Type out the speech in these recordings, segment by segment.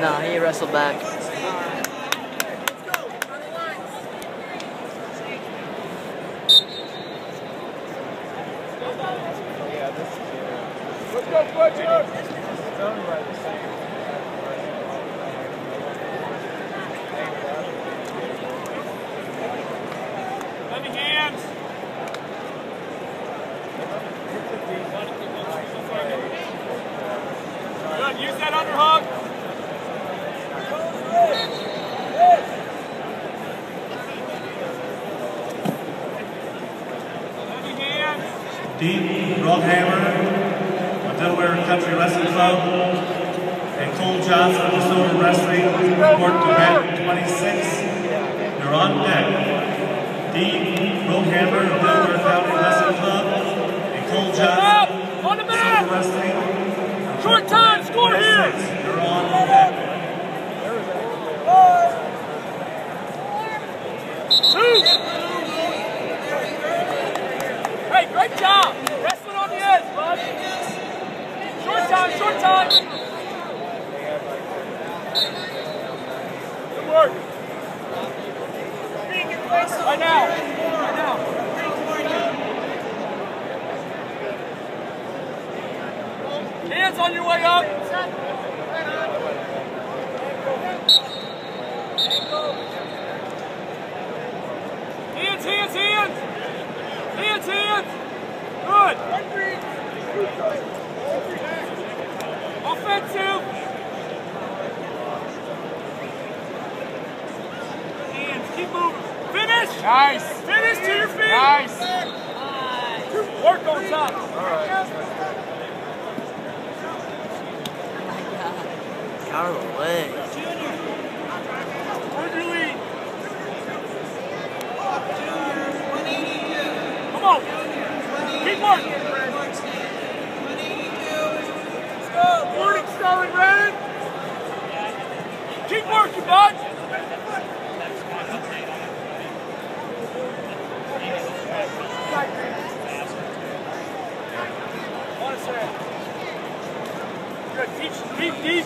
Nah, he wrestled back. Let's go, Fletcher! It's only right the same. Let me hands! Good, use that underhook! Let me hands! Deep Rockhammer, Delaware Country Wrestling Club, and Cole Johnson of Minnesota Wrestling, report to event 26. You're on deck. Deep Rockhammer of Delaware County Wrestling Club, and Cole Johnson of Minnesota Wrestling. Short time, score here! You're on deck. Hey, great job! Wrestling on the edge, bud! Short time, short time! Good work! Right now! Right now! Hands on your way up! Hands, hands, hands! Hands, hands! Good! Offensive! Hands, keep moving. Finish! Nice! Finish to your feet! Nice! Work on top! Alright. Out of the way. Where'd you lead? Come on! Keep working! Let's go! Morning, Sterling Red! Keep working, bud! One second. Good, deep, deep.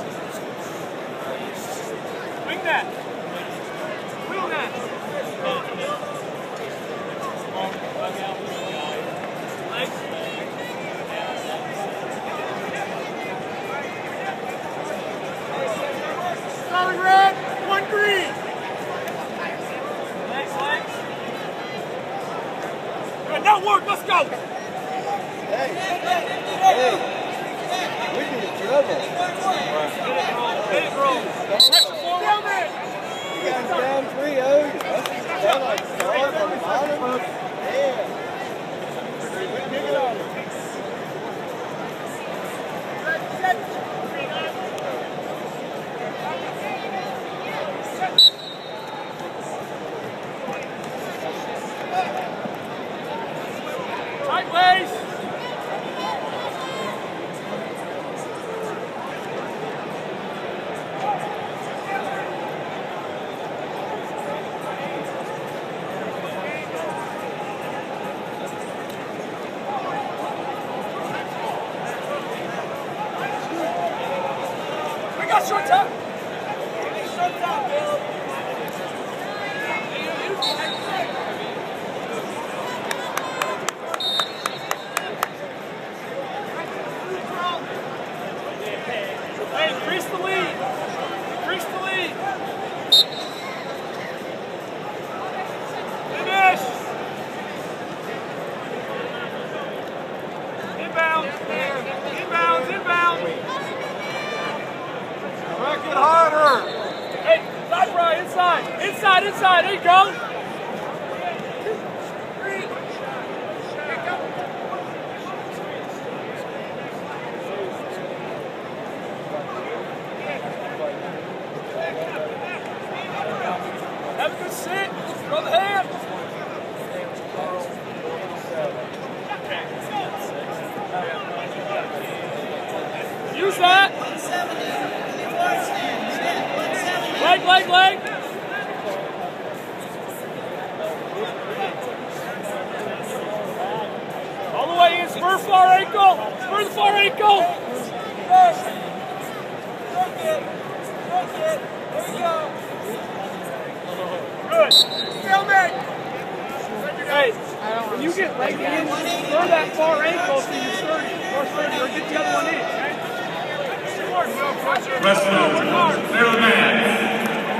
Swing that. Wheel that. Legs. Solid red, one green. Legs, legs. Good, now work, let's go. Hey, we can get trouble. Hit it, roll. Pressure forward. Down there. You guys down 3-0. Down like start on the bottom. Yeah. Kick it on. Tight waist. We got short time. Short time, Bill. Hey, increase the lead. Increase the lead. Finish. Inbound. Inbounds, inbound. Work it harder. Hey, side right, inside. Inside, inside. There you go. Have a good sit. Throw the hand. Use that. Leg, leg, leg. All the way in. Spur far ankle. Spur the far ankle. Good. Stalemate. Hey, when you get leg in, throw that far ankle so you start or get the other one in, okay? Wrestler, clear the mat.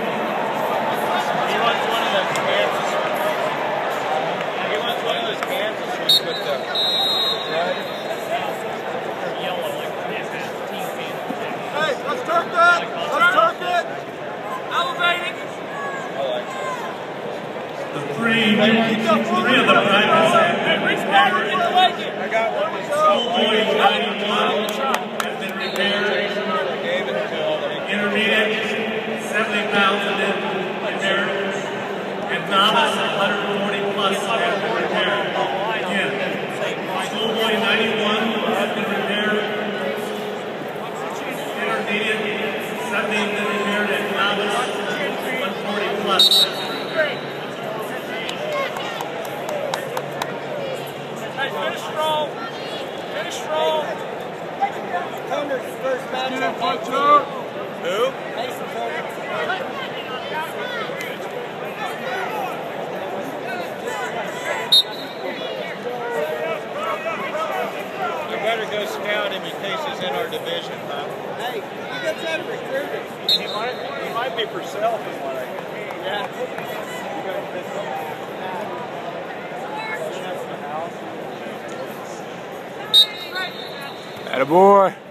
He wants one of those Kansas ones. He wants one of those Kansas ones with the yellow like team Kansas. Hey, let's turn that. Let's turn it. Elevating. The three of the privates I got one. Schoolboy 91 has been repaired. Intermediate 70 pounds have been repaired. And novice 140 plus have been repaired. Again, Schoolboy 91 has been repaired. Intermediate 70 has been repaired. And novice 140 plus. Hey, finish strong. Finish strong. Connor's first match on Who? Mason Conner. You better go scout him in case he's in our division, huh? Hey, you got that recruited. He might be for sale from what I hear. Yeah. Attaboy.